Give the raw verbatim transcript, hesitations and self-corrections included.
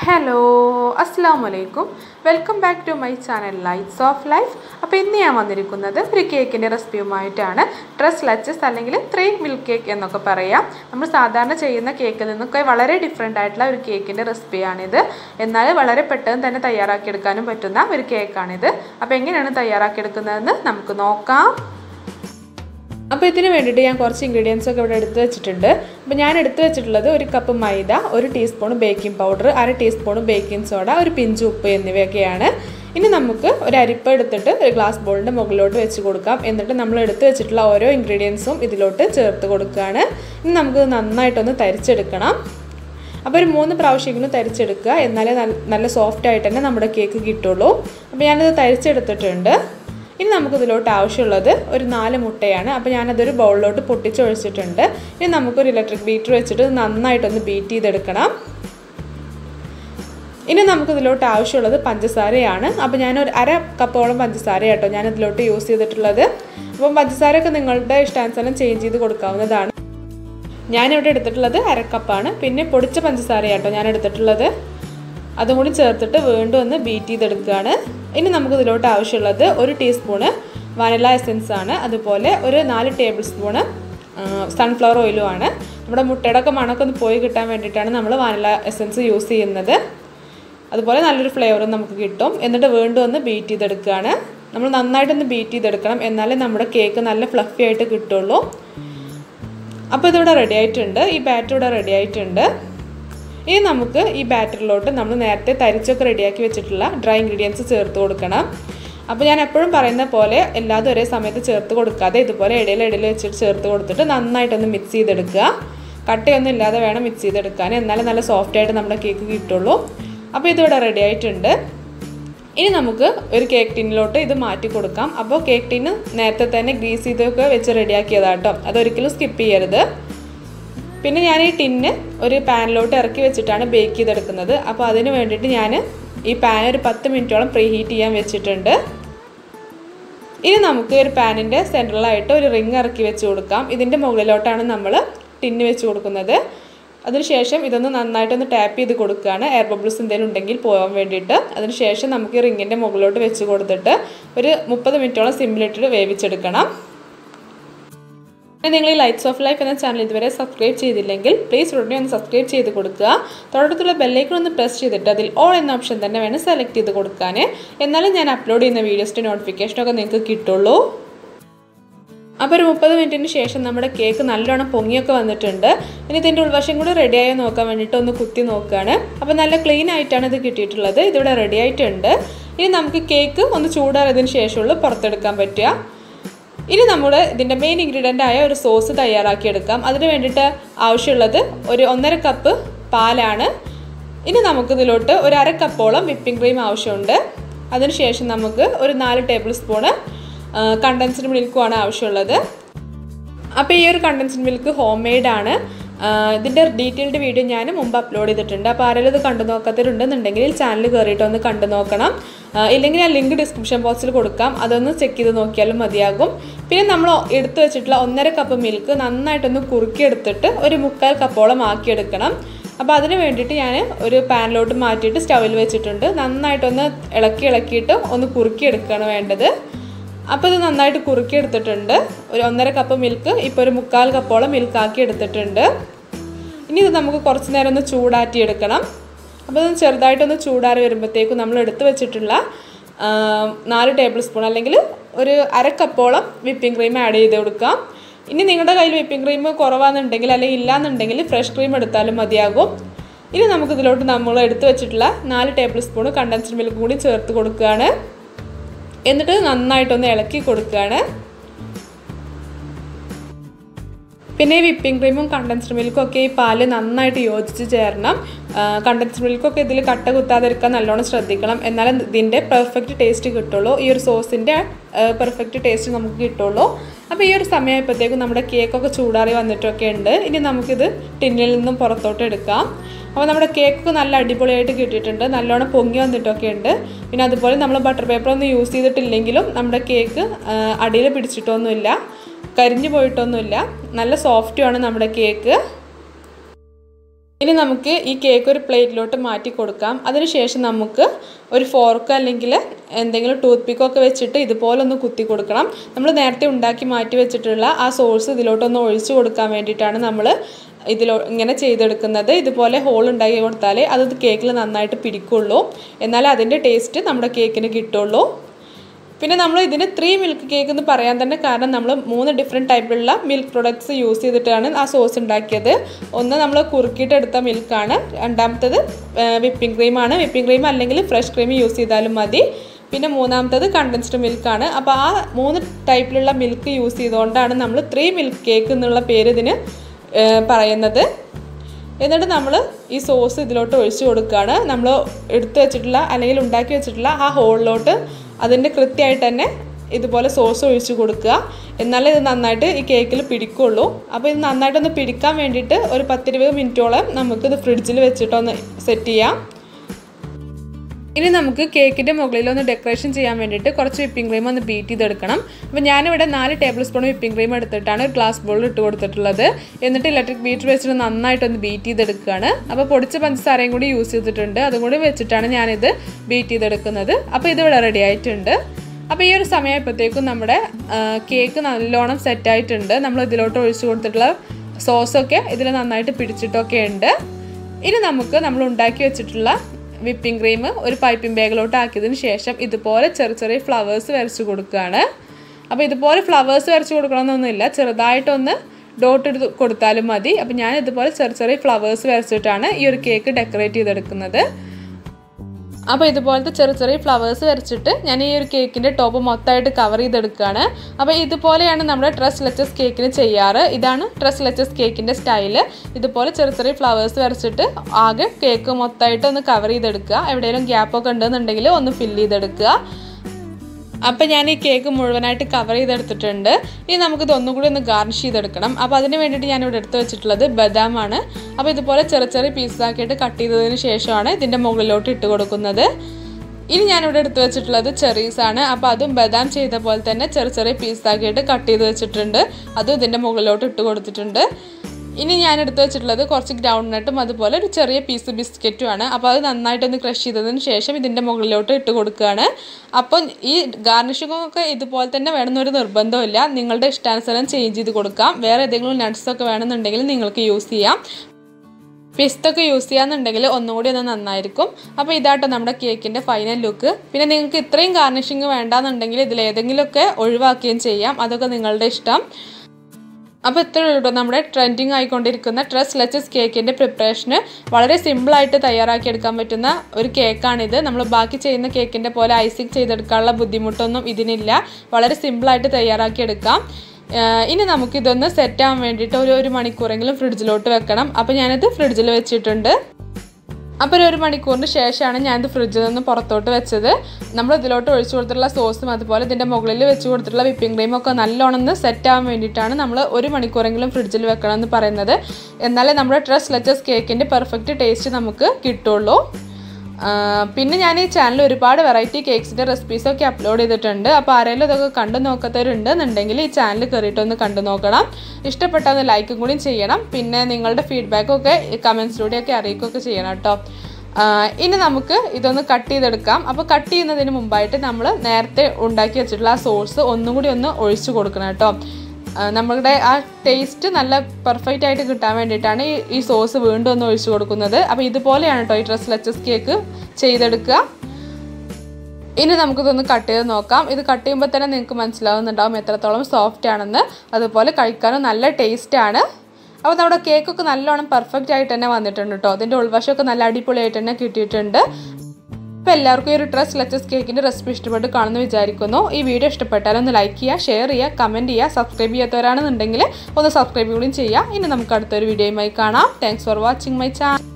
Hello, Assalamu alaikum. Welcome back to my channel Lights of Life. അപ്പോൾ ഇന്ന് ഞാൻ വന്നിരിക്കുന്നത് ഒരു കേക്കിൻ്റെ റെസിപ്പിയുമായിട്ടാണ്. Tresleches അല്ലെങ്കിൽ ത്രീ മിൽക്ക് കേക്ക് എന്നൊക്കെ പറയാം. നമ്മൾ സാധാരണ ചെയ്യുന്ന കേക്കിൽ നിന്നൊക്കെ വളരെ ഡിഫറെൻ്റ് ആയിട്ടുള്ള ഒരു കേക്കിൻ്റെ റെസിപ്പിയാണിത്. എന്നാൽ വളരെ പെട്ടെന്ന് തന്നെ തയ്യാറാക്കിയെടുക്കാനും പറ്റുന്ന ഒരു കേക്കാണിത്. അപ്പോൾ എങ്ങനെയാണ് തയ്യാറാക്കിയെടുക്കുന്നതെന്ന് നമുക്ക് നോക്കാം. അപ്പോൾ ഇതിന് വേണ്ടിയിട്ട് ഞാൻ കുറച്ച് ഇൻഗ്രീഡിയൻസ് ഒക്കെ ഇവിടെ എടുത്ത് വെച്ചിട്ടുണ്ട്. അപ്പോൾ ഞാൻ എടുത്ത് വെച്ചിട്ടുള്ളത് ഒരു കപ്പ് മൈദ, ഒരു ടീസ്പൂൺ ബേക്കിംഗ് പൗഡർ, അര ടീസ്പൂൺ ബേക്കിംഗ് സോഡ, ഒരു പിഞ്ച് ഉപ്പ് എന്നിവയൊക്കെയാണ്. ഇനി നമുക്ക് ഒരു അരിപ്പ എടുത്തിട്ട് ഒരു ഗ്ലാസ് ബോളിൻ്റെ മുകളിലോട്ട് വെച്ച് കൊടുക്കാം. എന്നിട്ട് നമ്മൾ എടുത്ത് വെച്ചിട്ടുള്ള ഓരോ ഇൻഗ്രീഡിയൻസും ഇതിലോട്ട് ചേർത്ത് കൊടുക്കുകയാണ്. ഇനി നമുക്ക് നന്നായിട്ടൊന്ന് തരിച്ചെടുക്കണം. അപ്പോൾ ഒരു മൂന്ന് പ്രാവശ്യമെങ്കിലും തരിച്ചെടുക്കുക, എന്നാലേ നല്ല സോഫ്റ്റ് ആയിട്ട് തന്നെ നമ്മുടെ കേക്ക് കിട്ടുള്ളൂ. അപ്പോൾ ഞാനത് തരിച്ചെടുത്തിട്ടുണ്ട്. ഇനി നമുക്കിതിലോട്ട് ആവശ്യമുള്ളത് ഒരു നാല് മുട്ടയാണ്. അപ്പോൾ ഞാനതൊരു ബൗളിലോട്ട് പൊട്ടിച്ചൊഴിച്ചിട്ടുണ്ട്. ഇനി നമുക്കൊരു ഇലക്ട്രിക് ബീറ്റർ വെച്ചിട്ട് നന്നായിട്ടൊന്ന് ബീറ്റ് ചെയ്തെടുക്കണം. ഇനി നമുക്കിതിലോട്ട് ആവശ്യമുള്ളത് പഞ്ചസാരയാണ്. അപ്പോൾ ഞാനൊരു അര കപ്പോളം പഞ്ചസാര കേട്ടോ ഞാനിതിലോട്ട് യൂസ് ചെയ്തിട്ടുള്ളത്. അപ്പം പഞ്ചസാരയൊക്കെ നിങ്ങളുടെ ഇഷ്ടാനുസരണം ചേഞ്ച് ചെയ്ത് കൊടുക്കാവുന്നതാണ്. ഞാനിവിടെ എടുത്തിട്ടുള്ളത് അരക്കപ്പാണ്. പിന്നെ പൊടിച്ച പഞ്ചസാര കേട്ടോ ഞാൻ എടുത്തിട്ടുള്ളത്. അതും കൂടി ചേർത്തിട്ട് വീണ്ടും ഒന്ന് ബീറ്റ് ചെയ്തെടുക്കുകയാണ്. ഇനി നമുക്കിതിലോട്ട് ആവശ്യമുള്ളത് ഒരു ടീസ്പൂണ് വാനില എസൻസ് ആണ്. അതുപോലെ ഒരു നാല് ടേബിൾ സ്പൂണ് സൺഫ്ലവർ ഓയിലും ആണ്. നമ്മുടെ മുട്ടയുടെ ഒക്കെ മണമൊക്കെ ഒന്ന് പോയി കിട്ടാൻ വേണ്ടിയിട്ടാണ് നമ്മൾ വാനില എസൻസ് യൂസ് ചെയ്യുന്നത്. അതുപോലെ നല്ലൊരു ഫ്ലേവറും നമുക്ക് കിട്ടും. എന്നിട്ട് വീണ്ടും ഒന്ന് ബീറ്റ് ചെയ്തെടുക്കുകയാണ്. നമ്മൾ നന്നായിട്ടൊന്ന് ബീറ്റ് ചെയ്തെടുക്കണം, എന്നാലേ നമ്മുടെ കേക്ക് നല്ല ഫ്ലഫി ആയിട്ട് കിട്ടുള്ളൂ. അപ്പോൾ ഇതിവിടെ റെഡി ആയിട്ടുണ്ട്. ഈ ബാറ്റർ ഇവിടെ റെഡി ആയിട്ടുണ്ട്. ഇനി നമുക്ക് ഈ ബാറ്ററിലോട്ട് നമ്മൾ നേരത്തെ തരിച്ചൊക്കെ റെഡിയാക്കി വെച്ചിട്ടുള്ള ഡ്രൈ ഇൻഗ്രീഡിയൻസ് ചേർത്ത് കൊടുക്കണം. അപ്പോൾ ഞാൻ എപ്പോഴും പറയുന്ന പോലെ എല്ലാതും ഒരേ സമയത്ത് ചേർത്ത് കൊടുക്കാതെ ഇതുപോലെ ഇടയിൽ ഇടയിൽ വെച്ചിട്ട് ചേർത്ത് കൊടുത്തിട്ട് നന്നായിട്ടൊന്ന് മിക്സ് ചെയ്തെടുക്കുക. കട്ടയൊന്നും ഇല്ലാതെ വേണം മിക്സ് ചെയ്തെടുക്കാൻ, എന്നാലും നല്ല സോഫ്റ്റ് ആയിട്ട് നമ്മുടെ കേക്ക് കിട്ടുള്ളൂ. അപ്പോൾ ഇതിവിടെ റെഡി ആയിട്ടുണ്ട്. ഇനി നമുക്ക് ഒരു കേക്ക് ടിന്നിലോട്ട് ഇത് മാറ്റി കൊടുക്കാം. അപ്പോൾ കേക്ക് ടിന്ന് നേരത്തെ തന്നെ ഗ്രീസ് ചെയ്തൊക്കെ വെച്ച് റെഡിയാക്കിയതാട്ടോ, അതൊരിക്കലും സ്കിപ്പ് ചെയ്യരുത്. പിന്നെ ഞാൻ ഈ ടിന്ന് ഒരു പാനിലോട്ട് ഇറക്കി വെച്ചിട്ടാണ് ബേക്ക് ചെയ്തെടുക്കുന്നത്. അപ്പോൾ അതിന് വേണ്ടിയിട്ട് ഞാൻ ഈ പാൻ ഒരു പത്ത് മിനിറ്റോളം പ്രീ ഹീറ്റ് ചെയ്യാൻ വെച്ചിട്ടുണ്ട്. ഇനി നമുക്ക് ഒരു പാനിൻ്റെ സെൻറ്ററിലായിട്ട് ഒരു റിങ് ഇറക്കി വെച്ച് കൊടുക്കാം. ഇതിൻ്റെ മുകളിലോട്ടാണ് നമ്മൾ ടിന്ന് വെച്ച് കൊടുക്കുന്നത്. അതിനുശേഷം ഇതൊന്ന് നന്നായിട്ടൊന്ന് ടാപ്പ് ചെയ്ത് കൊടുക്കുകയാണ്, എയർ ബബിൾസ് എന്തെങ്കിലും ഉണ്ടെങ്കിൽ പോകാൻ വേണ്ടിയിട്ട്. അതിനുശേഷം നമുക്ക് ഈ റിങ്ങിൻ്റെ മുകളിലോട്ട് വെച്ച് കൊടുത്തിട്ട് ഒരു മുപ്പത് മിനിറ്റോളം സിമ്മിലിട്ടിട്ട് വേവിച്ചെടുക്കണം. നിങ്ങൾ ഈ ലൈറ്റ്സ് ഓഫ് ലൈഫ് എന്ന ചാനൽ ഇതുവരെ സബ്സ്ക്രൈബ് ചെയ്തില്ലെങ്കിൽ പ്ലീസ് ഉടനെ ഒന്ന് സബ്സ്ക്രൈബ് ചെയ്ത് കൊടുക്കുക. തൊട്ടടുത്തുള്ള ബെല്ലൈക്കൺ ഒന്ന് പ്രസ് ചെയ്തിട്ട് അതിൽ ഓൾ എന്ന ഓപ്ഷൻ തന്നെ വേണം സെലക്ട് ചെയ്ത് കൊടുക്കാൻ. എന്നാലും ഞാൻ അപ്ലോഡ് ചെയ്യുന്ന വീഡിയോസിൻ്റെ നോട്ടിഫിക്കേഷനൊക്കെ നിങ്ങൾക്ക് കിട്ടുള്ളൂ. അപ്പോൾ ഒരു മുപ്പത് മിനിറ്റിന് ശേഷം നമ്മുടെ കേക്ക് നല്ലോണം പൊങ്ങിയൊക്കെ വന്നിട്ടുണ്ട്. ഇനി ഇതിൻ്റെ ഉൾവശം കൂടി റെഡിയായോ നോക്കാൻ വേണ്ടിയിട്ട് ഒന്ന് കുത്തി നോക്കുകയാണ്. അപ്പോൾ നല്ല ക്ലീൻ ആയിട്ടാണ് ഇത് കിട്ടിയിട്ടുള്ളത്. ഇതിവിടെ റെഡി ആയിട്ടുണ്ട്. ഇനി നമുക്ക് കേക്ക് ഒന്ന് ചൂടാറിയതിന് ശേഷമുള്ളൂ പുറത്തെടുക്കാൻ പറ്റുക. ഇനി നമ്മുടെ ഇതിൻ്റെ മെയിൻ ഇൻഗ്രീഡിയൻ്റ് ആയ ഒരു സോസ് തയ്യാറാക്കിയെടുക്കാം. അതിന് വേണ്ടിയിട്ട് ആവശ്യമുള്ളത് ഒരു ഒന്നര കപ്പ് പാലാണ്. ഇനി നമുക്കിതിലോട്ട് ഒരു അര കപ്പോളം വിപ്പിംഗ് ക്രീം ആവശ്യമുണ്ട്. അതിനുശേഷം നമുക്ക് ഒരു നാല് ടേബിൾ സ്പൂണ് കണ്ടൻസ്ഡ് മിൽക്കുമാണ് ആവശ്യമുള്ളത്. അപ്പോൾ ഈ ഒരു കണ്ടൻസ്ഡ് മിൽക്ക് ഹോം മെയ്ഡാണ്. ഇതിൻ്റെ ഡീറ്റെയിൽഡ് വീഡിയോ ഞാൻ മുമ്പ് അപ്ലോഡ് ചെയ്തിട്ടുണ്ട്. അപ്പോൾ ആരെങ്കിലും ഇത് കണ്ടു നോക്കാത്തവരുണ്ടെന്നുണ്ടെങ്കിൽ ചാനൽ കയറിയിട്ട് ഒന്ന് കണ്ടു നോക്കണം. ഇല്ലെങ്കിൽ ഞാൻ ലിങ്ക് ഡിസ്ക്രിപ്ഷൻ ബോക്സിൽ കൊടുക്കാം, അതൊന്ന് ചെക്ക് ചെയ്ത് നോക്കിയാലും മതിയാകും. പിന്നെ നമ്മൾ എടുത്തു വെച്ചിട്ടുള്ള ഒന്നര കപ്പ് മിൽക്ക് നന്നായിട്ടൊന്ന് കുറുക്കിയെടുത്തിട്ട് ഒരു മുക്കാൽ കപ്പോളം ആക്കിയെടുക്കണം. അപ്പോൾ അതിന് വേണ്ടിയിട്ട് ഞാൻ ഒരു പാനിലോട്ട് മാറ്റിയിട്ട് സ്റ്റൗവിൽ വെച്ചിട്ടുണ്ട്. നന്നായിട്ടൊന്ന് ഇളക്കി ഇളക്കിയിട്ട് ഒന്ന് കുറുക്കിയെടുക്കുകയാണ് വേണ്ടത്. അപ്പോൾ ഇത് നന്നായിട്ട് കുറുക്കിയെടുത്തിട്ടുണ്ട്. ഒരു ഒന്നര കപ്പ് മിൽക്ക് ഇപ്പോൾ ഒരു മുക്കാൽ കപ്പോളം മിൽക്ക് ആക്കി എടുത്തിട്ടുണ്ട്. ഇനി ഇത് നമുക്ക് കുറച്ച് നേരം ഒന്ന് ചൂടാറ്റിയെടുക്കണം. അപ്പോൾ ഇത് ചെറുതായിട്ടൊന്ന് ചൂടാറി വരുമ്പോഴത്തേക്കും നമ്മൾ എടുത്ത് വെച്ചിട്ടുള്ള നാല് ടേബിൾ സ്പൂൺ അല്ലെങ്കിൽ ഒരു അര കപ്പോളം വിപ്പിംഗ് ക്രീം ആഡ് ചെയ്ത് കൊടുക്കാം. ഇനി നിങ്ങളുടെ കയ്യിൽ വിപ്പിംഗ് ക്രീം കുറവാണെന്നുണ്ടെങ്കിൽ അല്ലെങ്കിൽ ഇല്ലയെന്നുണ്ടെങ്കിൽ ഫ്രഷ് ക്രീം എടുത്താലും മതിയാകും. ഇനി നമുക്കിതിലോട്ട് നമ്മൾ എടുത്ത് വെച്ചിട്ടുള്ള നാല് ടേബിൾ സ്പൂൺ കണ്ടൻസ്ഡ് മിൽക്ക് കൂടി ചേർത്ത് കൊടുക്കുകയാണ്. എന്നിട്ട് നന്നായിട്ടൊന്ന് ഇളക്കി കൊടുക്കുകയാണ്. പിന്നെ ഈ വിപ്പിംഗ് ക്രീമും കണ്ടൻസ്ഡ് മിൽക്കും ഒക്കെ ഈ പാല് നന്നായിട്ട് യോജിച്ച് ചേരണം. കണ്ടൻസ്ഡ് മിൽക്കൊക്കെ ഇതിൽ കട്ട കുത്താതിരിക്കാൻ നല്ലോണം ശ്രദ്ധിക്കണം, എന്നാലും ഇതിൻ്റെ പെർഫെക്റ്റ് ടേസ്റ്റ് കിട്ടുള്ളൂ. ഈ ഒരു സോസിൻ്റെ പെർഫെക്റ്റ് ടേസ്റ്റ് നമുക്ക് കിട്ടുള്ളൂ. അപ്പോൾ ഈ ഒരു സമയമായപ്പോഴത്തേക്കും നമ്മുടെ കേക്കൊക്കെ ചൂടാറി വന്നിട്ടൊക്കെ ഉണ്ട്. ഇനി നമുക്കിത് ടിന്നിൽ നിന്നും പുറത്തോട്ട് എടുക്കാം. അപ്പോൾ നമ്മുടെ കേക്കൊക്കെ നല്ല അടിപൊളിയായിട്ട് കിട്ടിയിട്ടുണ്ട്, നല്ലോണം പൊങ്ങി വന്നിട്ടൊക്കെ ഉണ്ട്. പിന്നെ അതുപോലെ നമ്മൾ ബട്ടർ പേപ്പർ ഒന്നും യൂസ് ചെയ്തിട്ടില്ലെങ്കിലും നമ്മുടെ കേക്ക് അടിയിൽ പിടിച്ചിട്ടൊന്നുമില്ല, കരിഞ്ഞു പോയിട്ടൊന്നുമില്ല, നല്ല സോഫ്റ്റുമാണ് നമ്മുടെ കേക്ക്. ഇനി നമുക്ക് ഈ കേക്ക് ഒരു പ്ലേറ്റിലോട്ട് മാറ്റി കൊടുക്കാം. അതിനുശേഷം നമുക്ക് ഒരു ഫോർക്ക് അല്ലെങ്കിൽ എന്തെങ്കിലും ടൂത്ത് പിക്കൊക്കെ വെച്ചിട്ട് ഇതുപോലെ ഒന്ന് കുത്തി കൊടുക്കണം. നമ്മൾ നേരത്തെ ഉണ്ടാക്കി മാറ്റി വെച്ചിട്ടുള്ള ആ സോസ് ഇതിലോട്ടൊന്ന് ഒഴിച്ചു കൊടുക്കാൻ വേണ്ടിയിട്ടാണ് നമ്മൾ ഇതിലോ ഇങ്ങനെ ചെയ്തെടുക്കുന്നത്. ഇതുപോലെ ഹോൾ ഉണ്ടാക്കി കൊടുത്താലേ അത് കേക്കിൽ നന്നായിട്ട് പിടിക്കുള്ളൂ, എന്നാലേ അതിൻ്റെ ടേസ്റ്റ് നമ്മുടെ കേക്കിന് കിട്ടുള്ളൂ. പിന്നെ നമ്മൾ ഇതിന് ത്രീ മിൽക്ക് കേക്ക് എന്ന് പറയാൻ തന്നെ കാരണം നമ്മൾ മൂന്ന് ഡിഫറെൻറ്റ് ടൈപ്പിലുള്ള മിൽക്ക് പ്രൊഡക്ട്സ് യൂസ് ചെയ്തിട്ടാണ് ആ സോസ് ഉണ്ടാക്കിയത്. ഒന്ന് നമ്മൾ കുറുക്കിയിട്ടെടുത്ത മിൽക്കാണ്, രണ്ടാമത്തത് വിപ്പിംഗ് ക്രീമാണ്. വിപ്പിംഗ് ക്രീം അല്ലെങ്കിൽ ഫ്രഷ് ക്രീം യൂസ് ചെയ്താലും മതി. പിന്നെ മൂന്നാമത്തത് കണ്ടൻസ്ഡ് മിൽക്കാണ്. അപ്പോൾ ആ മൂന്ന് ടൈപ്പിലുള്ള മിൽക്ക് യൂസ് ചെയ്തുകൊണ്ടാണ് നമ്മൾ ത്രീ മിൽക്ക് കേക്ക് എന്നുള്ള പേര് ഇതിന് പറയുന്നത്. എന്നിട്ട് നമ്മൾ ഈ സോസ് ഇതിലോട്ട് ഒഴിച്ചു കൊടുക്കുകയാണ്. നമ്മൾ എടുത്തു വെച്ചിട്ടുള്ള അല്ലെങ്കിൽ ഉണ്ടാക്കി വെച്ചിട്ടുള്ള ആ ഹോളിലോട്ട് അതിൻ്റെ കൃത്യമായിട്ട് തന്നെ ഇതുപോലെ സോസ് ഒഴിച്ചു കൊടുക്കുക, എന്നാലേ ഇത് നന്നായിട്ട് ഈ കേക്കിൽ പിടിക്കുള്ളൂ. അപ്പോൾ ഇത് നന്നായിട്ടൊന്ന് പിടിക്കാൻ വേണ്ടിയിട്ട് ഒരു പത്തിരുപത് മിനിറ്റോളം നമുക്കിത് ഫ്രിഡ്ജിൽ വെച്ചിട്ടൊന്ന് സെറ്റ് ചെയ്യാം. ഇനി നമുക്ക് കേക്കിൻ്റെ മുകളിലൊന്ന് ഡെക്കറേഷൻ ചെയ്യാൻ വേണ്ടിയിട്ട് കുറച്ച് വിപ്പിംഗ് ക്രീം ഒന്ന് ബീറ്റ് ചെയ്തെടുക്കണം. അപ്പോൾ ഞാനിവിടെ നാല് ടേബിൾ സ്പൂൺ വിപ്പിംഗ് ക്രീം എടുത്തിട്ടാണ് ഒരു ഗ്ലാസ് ബോളിൽ ഇട്ട് കൊടുത്തിട്ടുള്ളത്. എന്നിട്ട് ഇലക്ട്രിക് ബീറ്റർ വെച്ചിട്ട് നന്നായിട്ടൊന്ന് ബീറ്റ് ചെയ്തെടുക്കുകയാണ്. അപ്പോൾ പൊടിച്ച പഞ്ചസാരയും കൂടി യൂസ് ചെയ്തിട്ടുണ്ട്, അതും കൂടി വെച്ചിട്ടാണ് ഞാനിത് ബീറ്റ് ചെയ്തെടുക്കുന്നത്. അപ്പോൾ ഇതിവിടെ റെഡി ആയിട്ടുണ്ട്. അപ്പോൾ ഈ ഒരു സമയമായപ്പോഴത്തേക്കും നമ്മുടെ കേക്ക് നല്ലോണം സെറ്റായിട്ടുണ്ട്. നമ്മൾ ഇതിലോട്ട് ഒഴിച്ചു കൊടുത്തിട്ടുള്ള സോസൊക്കെ ഇതിൽ നന്നായിട്ട് പിടിച്ചിട്ടൊക്കെ ഉണ്ട്. ഇനി നമുക്ക് നമ്മൾ ഉണ്ടാക്കി വെച്ചിട്ടുള്ള വിപ്പിംഗ് ക്രീം ഒരു പൈപ്പിംഗ് ബാഗിലോട്ട് ആക്കിയതിന് ശേഷം ഇതുപോലെ ചെറിയ ചെറിയ ഫ്ലവേഴ്സ് വരച്ച് കൊടുക്കുകയാണ്. അപ്പോൾ ഇതുപോലെ ഫ്ലവേഴ്സ് വരച്ച് കൊടുക്കണമെന്നൊന്നുമില്ല, ചെറുതായിട്ടൊന്ന് ഡോട്ട് എടുത്ത് കൊടുത്താലും മതി. അപ്പോൾ ഞാൻ ഇതുപോലെ ചെറിയ ചെറിയ ഫ്ലവേഴ്സ് വരച്ചിട്ടാണ് ഈ ഒരു കേക്ക് ഡെക്കറേറ്റ് ചെയ്തെടുക്കുന്നത്. അപ്പോൾ ഇതുപോലത്തെ ചെറിയ ചെറിയ ഫ്ലവേഴ്സ് വരച്ചിട്ട് ഞാൻ ഈ ഒരു കേക്കിൻ്റെ ടോപ്പ് മൊത്തമായിട്ട് കവർ ചെയ്തെടുക്കുകയാണ്. അപ്പോൾ ഇതുപോലെയാണ് നമ്മുടെ ട്രെസ്ലെച്ചസ് കേക്കിന് ചെയ്യാറ്. ഇതാണ് ട്രെസ്ലെച്ചസ് കേക്കിൻ്റെ സ്റ്റൈല്. ഇതുപോലെ ചെറിയ ചെറിയ ഫ്ലവേഴ്സ് വരച്ചിട്ട് ആകെ കേക്ക് മൊത്തമായിട്ട് ഒന്ന് കവർ ചെയ്തെടുക്കുക. എവിടെയെങ്കിലും ഗ്യാപ്പൊക്കെ ഉണ്ടെന്നുണ്ടെങ്കിൽ ഒന്ന് ഫില്ല് ചെയ്തെടുക്കുക. അപ്പോൾ ഞാൻ ഈ കേക്ക് മുഴുവനായിട്ട് കവർ ചെയ്തെടുത്തിട്ടുണ്ട്. ഇനി നമുക്കിത് ഒന്നുകൂടി ഒന്ന് ഗാർണിഷ് ചെയ്തെടുക്കണം. അപ്പോൾ അതിന് വേണ്ടിയിട്ട് ഞാനിവിടെ എടുത്ത് വെച്ചിട്ടുള്ളത് ബദാമാണ്. അപ്പോൾ ഇതുപോലെ ചെറിയ ചെറിയ പീസാക്കിയിട്ട് കട്ട് ചെയ്തതിന് ശേഷമാണ് ഇതിൻ്റെ മുകളിലോട്ട് ഇട്ട് കൊടുക്കുന്നത്. ഇനി ഞാനിവിടെ എടുത്ത് വെച്ചിട്ടുള്ളത് ചെറീസാണ്. അപ്പോൾ അതും ബദാം ചെയ്ത പോലെ തന്നെ ചെറിയ ചെറിയ പീസാക്കിയിട്ട് കട്ട് ചെയ്ത് വെച്ചിട്ടുണ്ട്, അതും ഇതിൻ്റെ മുകളിലോട്ട് ഇട്ട് കൊടുത്തിട്ടുണ്ട്. ഇനി ഞാൻ എടുത്ത് വെച്ചിട്ടുള്ളത് കുറച്ച് ഗ്രൗണ്ട് നട്ടും അതുപോലെ ഒരു ചെറിയ പീസ് ബിസ്ക്കറ്റുമാണ്. അപ്പോൾ അത് നന്നായിട്ടൊന്ന് ക്രഷ് ചെയ്തതിന് ശേഷം ഇതിൻ്റെ മുകളിലോട്ട് ഇട്ട് കൊടുക്കുകയാണ്. അപ്പോൾ ഈ ഗാർണിഷിങ്ങൊക്കെ ഇതുപോലെ തന്നെ വേണമെന്നൊരു നിർബന്ധമില്ല, നിങ്ങളുടെ ഇഷ്ടാനുസരണം ചേഞ്ച് ചെയ്ത് കൊടുക്കാം. വേറെ ഏതെങ്കിലും നട്ട്സൊക്കെ വേണമെന്നുണ്ടെങ്കിൽ നിങ്ങൾക്ക് യൂസ് ചെയ്യാം. പിസ്തൊക്കെ യൂസ് ചെയ്യാന്നുണ്ടെങ്കിൽ ഒന്നുകൂടി ഒന്ന് നന്നായിരിക്കും. അപ്പോൾ ഇതാട്ടോ നമ്മുടെ കേക്കിൻ്റെ ഫൈനൽ ലുക്ക്. പിന്നെ നിങ്ങൾക്ക് ഇത്രയും ഗാർണിഷിങ് വേണ്ടാന്നുണ്ടെങ്കിൽ ഇതിലേതെങ്കിലുമൊക്കെ ഒഴിവാക്കുകയും ചെയ്യാം, അതൊക്കെ നിങ്ങളുടെ ഇഷ്ടം. അപ്പോൾ ഇത്രയേ ഉള്ളൂ നമ്മുടെ ട്രെൻഡിങ് ആയിക്കൊണ്ടിരിക്കുന്ന ട്രെസ്ലെച്ചസ് കേക്കിൻ്റെ പ്രിപ്പറേഷന്. വളരെ സിമ്പിളായിട്ട് തയ്യാറാക്കിയെടുക്കാൻ പറ്റുന്ന ഒരു കേക്കാണിത്. നമ്മൾ ബാക്കി ചെയ്യുന്ന കേക്കിൻ്റെ പോലെ ഐസിങ് ചെയ്തെടുക്കാനുള്ള ബുദ്ധിമുട്ടൊന്നും ഇതിനില്ല, വളരെ സിമ്പിളായിട്ട് തയ്യാറാക്കിയെടുക്കാം. ഇനി നമുക്കിതൊന്ന് സെറ്റ് ആവാൻ വേണ്ടിയിട്ട് ഒരു ഒരു മണിക്കൂറെങ്കിലും ഫ്രിഡ്ജിലോട്ട് വെക്കണം. അപ്പോൾ ഞാനിത് ഫ്രിഡ്ജിൽ വെച്ചിട്ടുണ്ട്. അപ്പോൾ ഒരു ഒരു മണിക്കൂറിന് ശേഷമാണ് ഞാനിത് ഫ്രിഡ്ജിൽ നിന്ന് പുറത്തോട്ട് വെച്ചത്. നമ്മൾ ഇതിലോട്ട് ഒഴിച്ചു കൊടുത്തിട്ടുള്ള സോസും അതുപോലെ ഇതിൻ്റെ മുകളിൽ വെച്ച് കൊടുത്തിട്ടുള്ള വിപ്പിംഗ് ക്രീമും ഒക്കെ നല്ലോണം ഒന്ന് സെറ്റ് ആവാൻ വേണ്ടിയിട്ടാണ് നമ്മൾ ഒരു മണിക്കൂറെങ്കിലും ഫ്രിഡ്ജിൽ വെക്കണം എന്ന് പറയുന്നത്. എന്നാലേ നമ്മുടെ ട്രെസ്ലെച്ചസ് കേക്കിൻ്റെ പെർഫെക്റ്റ് ടേസ്റ്റ് നമുക്ക് കിട്ടുള്ളൂ. പിന്നെ ഞാൻ ഈ ചാനലിൽ ഒരുപാട് വെറൈറ്റി കേക്ക്സിൻ്റെ റെസിപ്പീസൊക്കെ അപ്ലോഡ് ചെയ്തിട്ടുണ്ട്. അപ്പോൾ ആരെങ്കിലും ഇതൊക്കെ കണ്ടു നോക്കാത്തവരുണ്ടെന്നുണ്ടെങ്കിൽ ഈ ചാനൽ കയറിയിട്ടൊന്ന് കണ്ടു നോക്കണം. ഇഷ്ടപ്പെട്ടാൽ ലൈക്കും കൂടി ചെയ്യണം. പിന്നെ നിങ്ങളുടെ ഫീഡ്ബാക്കൊക്കെ കമൻസിലൂടെയൊക്കെ അറിയിക്കുകയൊക്കെ ചെയ്യണം കേട്ടോ. ഇനി നമുക്ക് ഇതൊന്ന് കട്ട് ചെയ്തെടുക്കാം. അപ്പോൾ കട്ട് ചെയ്യുന്നതിന് മുമ്പായിട്ട് നമ്മൾ നേരത്തെ ഉണ്ടാക്കി വെച്ചിട്ടുള്ള ആ സോസ് ഒന്നും കൂടി ഒന്ന് ഒഴിച്ചു കൊടുക്കണം കേട്ടോ. നമ്മളുടെ ആ ടേസ്റ്റ് നല്ല പെർഫെക്റ്റ് ആയിട്ട് കിട്ടാൻ വേണ്ടിയിട്ടാണ് ഈ സോസ് വീണ്ടും ഒന്ന് ഒഴിച്ചു കൊടുക്കുന്നത്. അപ്പോൾ ഇതുപോലെയാണ് കേട്ടോ ഈ ട്രെസ്ലെച്ചസ് കേക്ക് ചെയ്തെടുക്കുക. ഇനി നമുക്കിതൊന്ന് കട്ട് ചെയ്ത് നോക്കാം. ഇത് കട്ട് ചെയ്യുമ്പോൾ തന്നെ നിങ്ങൾക്ക് മനസ്സിലാവുന്നുണ്ടാവും എത്രത്തോളം സോഫ്റ്റ് ആണെന്ന്. അതുപോലെ കഴിക്കാനും നല്ല ടേസ്റ്റാണ്. അപ്പോൾ നമ്മുടെ കേക്കൊക്കെ നല്ലോണം പെർഫെക്റ്റ് ആയിട്ട് തന്നെ വന്നിട്ടുണ്ട് കേട്ടോ. അതിൻ്റെ ഉൾവശമൊക്കെ നല്ല അടിപൊളിയായിട്ട് തന്നെ കിട്ടിയിട്ടുണ്ട്. അപ്പോൾ എല്ലാവർക്കും ഈ ഒരു ട്രെസ്ലെച്ചസ് കേക്കിൻ്റെ റെസിപ്പി ഇഷ്ടപ്പെട്ട് കാണുമെന്ന് വിചാരിക്കുന്നു. ഈ വീഡിയോ ഇഷ്ടപ്പെട്ടാൽ ഒന്ന് ലൈക്ക് ചെയ്യുക, ഷെയർ ചെയ്യുക, കമൻറ്റ് ചെയ്യുക. സബ്സ്ക്രൈബ് ചെയ്യാത്തവരാണെന്നുണ്ടെങ്കിൽ ഒന്ന് സബ്സ്ക്രൈബ് കൂടി ചെയ്യുക. ഇനി നമുക്ക് അടുത്തൊരു വീഡിയോയുമായി കാണാം. Thanks for watching my channel.